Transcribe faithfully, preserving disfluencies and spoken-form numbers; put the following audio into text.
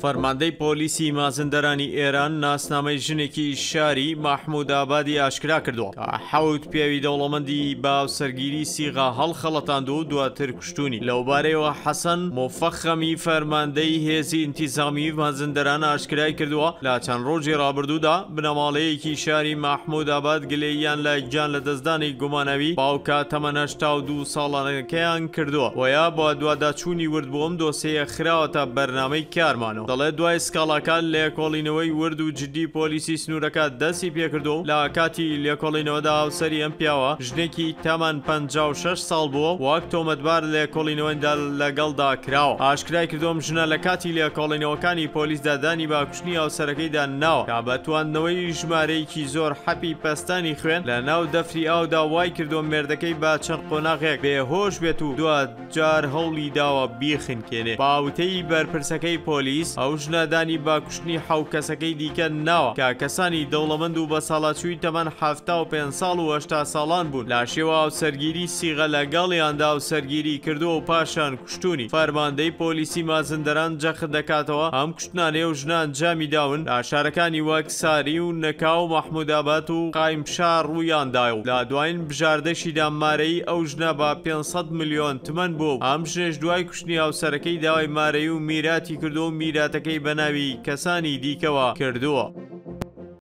فەرماندەی پۆلیسی مازندەرانی ئێران ناسنامەی ژنێکی شاری مەحموودابادی ئاشکرا کردووە کە حەوت پیاوی دەوڵەمەندی باوسەرگیری سیغا هەڵخەڵەتاند و دواتر کوشتوونی. لەوبارەیەوە حەسەن مۆفەخەمی فەرماندەی هێزی ئینتیزامی مازندەران ئاشکرای کردووە لە چەند ڕۆژی ڕابردوودا بنەماڵەیەکی شاری مەحمووداباد گلەییان لە گیان لە دەستدانی گومانەوی باوکە تەمەنە هەشتا و دوو ساڵانەکەیان کردووە وەیە بۆ دوواداچوونی ورد بووم دۆسەیە خراوەتە بەرنامەی کارمانەوە. دەڵێ دوای سکاڵاکان لێکۆڵینەوەی ورد و جددی پۆلیسی سنوورەکە دەستی پێکردو لە کاتی لێکۆڵینەوەدا هاوسەری ئەم پیاوە ژنێکی تەمەن پەنجا و شەش ساڵ بووە وەک تۆمەتبار لێکۆڵینەوەیدا لەگەڵدا کراوە. ئاشکرای کردوم ژنە لە کاتی لێکۆڵینەوەکانی پۆلیسدا دانی باکوشتنی هاوسەرەکەیدا ناوە کە بە تواننەوەی ژمارەیەکی زۆر حەپی پەستانی خوێن لە ناو دەفری ئاودا وای کردو مێردەکەی با چەند قۆناغێک بێهۆش بێت و دوجار هەوڵی داوە بیخنکێنێ. باوتەی بەرپرسەکەی پۆلیس ئەو ژنەدانی باکوشتنی حەو کەسەکەی دیکە ناوە کە کەسانی دەوڵەمەند و بە ساڵاچووی تەمەن هەفتا و پێنج ساڵ و هەشتا ساڵان بوون لە شێوە هاوسەرگیری سیغە لەگەڵیاندا هاوسەرگیری کردووە و پاشان کوشتوونی. فەرماندەی پۆلیسی مازندەران جەخت دەکاتەوە ئەم کوشتنانەیە و ژنان جامی داون لە شارەکانی وەک ساری و نەکا و مەحمووداباد و قایمشار ڕوویاندایە و لە دوایین بژاردەشی دامارەی ئەو ژنە بە پێنج سەد ملیۆن تمەن بوو. ئەم ژنێش دوای کوشتنی هاوسەرەکەی داوای مارەی و میراتی کردو و میراتەکەی بە ناوی کەسانی دیکەوە کردووە.